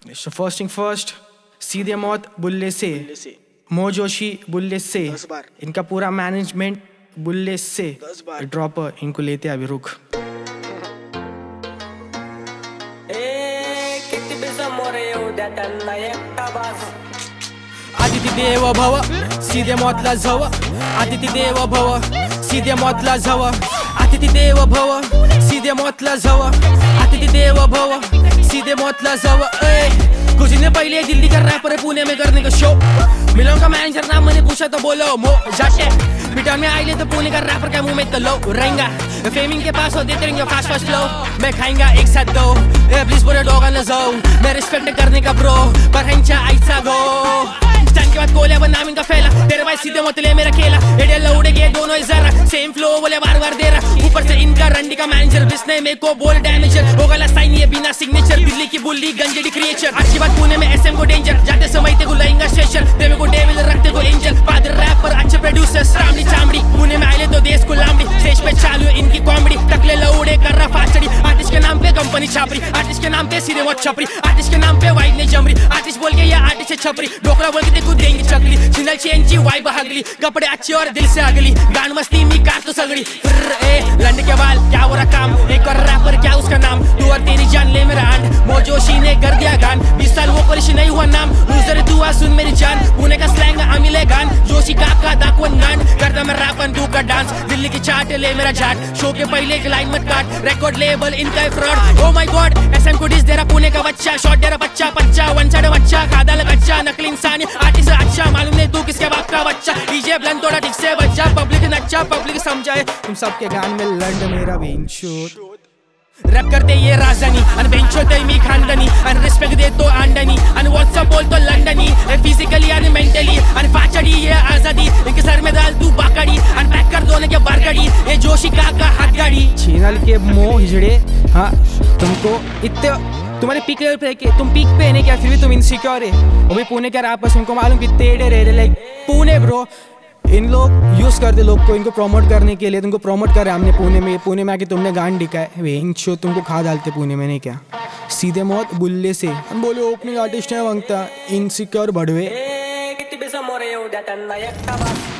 First thing first, सीधे मौत बुल्ले से, मो जोशी बुल्ले से, इनका पूरा मैनेजमेंट बुल्ले से, ड्रॉपर इनको लेते अभी रुक। आदिती देव भव सीधे मौतला झव, आदिती देव भव सीधे मौतला झव, आदिती देव भव सीधे मौतला झव, आदिती देव भव सीधे मौतला झव। कुछ दिन पहले दिल्ली का रैपर पुणे में करने का शो, मिलों का मैनेजर नाम मैंने पूछा तो बोलो मो जाटे, बिटा में आइले तो पुणे का रैपर का मुंह में तो लो रहेगा, फेमिंग के पास हो देते रहेंगे फास्ट फास्ट फ्लो, मैं खाएंगा एक साथ दो प्लीज बोले डॉग न जाओ, मैं रिस्पेक्ट करने का ब्रो पर हंचा ऐसा गो स्टैंड के बाद कोले बन नाम इनका फैला, तेरे भाई सीधे मोतले मेरा खेला, एडे लौड़े के दोनों जरा सेम फ्लो बोले बार बार दे रहा, ऊपर से इनका रंडी का मैनेजर बिस्ने मेरे को बोल डैमेजर हो गला साइन ये बिना सिग्नेचर, दिल्ली की बुल्ली गंजेडी क्रिएचर, अच्छी बात पुणे में एसएम को डेंजर, जाते समय ते को लाएंगा स्टेशन, तेरे को डेविल रखते को एंजल, फादर रैपर अच्छे प्रोड्यूसर्स, रामडी चामड़ी पुणे में आइले तो देश को लामड़ी, स्टेज पे चालू इनकी कॉमेडी, टकले लौड़े कर रहा फाचड़ी, आर्टिस्ट के नाम पे कंपनी छापरी, आर्टिस्ट के नाम पे सीधे मौत छपरी, आर्टिस्ट के नाम पे वाइट ने जमरी, आर्टिस्ट बोल के या आर्टिस्ट है छपरी, डोकरा बोल के देखो देंगे चकली, सिंगल चेंजी वाइब हगली, कपड़े अच्छे और दिल से अगली, गान मस्ती में कार तो सगड़ी, लंड के बाल क्या हो रहा काम, एक और रैपर क्या उसका नाम, तू और तेरी जान ले मेरा आंड, मोजोशी ने कर दिया गान, 20 साल वो परिश नहीं हुआ नाम, लूजर दुआ सुन मेरी जान, पुणे का स्लैंग अमिले गान, जोशी काका दाकवन गांड, करता मैं रैप बंदूक का डांस, दिल्ली की चाट ले मेरा जाट, शो के पहले एक लाइन मत काट, रिकॉर्ड लेबल इनका fraud, oh my god SM को डिस दे रहा पुणे का बच्चा, शॉट दे रहा बच्चा बच्चा, वन साइड बच्चा, खादा लग अच्छा, नकली इंसान आर्टिस्ट अच्छा, मालूम नहीं तू किसके बाप का बच्चा, डीजे ब्लन थोड़ा ठीक से बच्चा, पब्लिक नच्चा पब्लिक समझाए, तुम सबके गान में लंड मेरा बेंचोद, रैप करते ये राजधानी अन बेंचो ते मी खानदानी अन रिस्पेक्ट दे तो आंडनी अन व्हाट्सअप बोल तो लंडनी फिजिकली अन मेंटली अन फाचड़ी ये आजादी इनके सर में डाल तू बाकड़ी अन पैक कर दोने के बारगड़ी ये जोशी काका हाथ गाड़ी चैनल के मो हिजड़े। हाँ तुमको इतने तुम्हारे पीक लेवल पे कि तुम पीक पे नहीं क्या फिर भी तुम इनसिक्योर है, वो भी पुणे के रैपर्स उनको मालूम कितने एडे रहे लाइक पुणे ब्रो, इन लोग यूज करते लोग को इनको प्रमोट करने के लिए, तुमको प्रमोट करे हमने पुणे में आके तुमने गान दिखा है वे शो तुमको खा डालते पुणे में नहीं क्या, सीधे मौत बुल्ले से हम बोले ओपनिंग आर्टिस्ट है मांगता इनसिक्योर बढ़वे।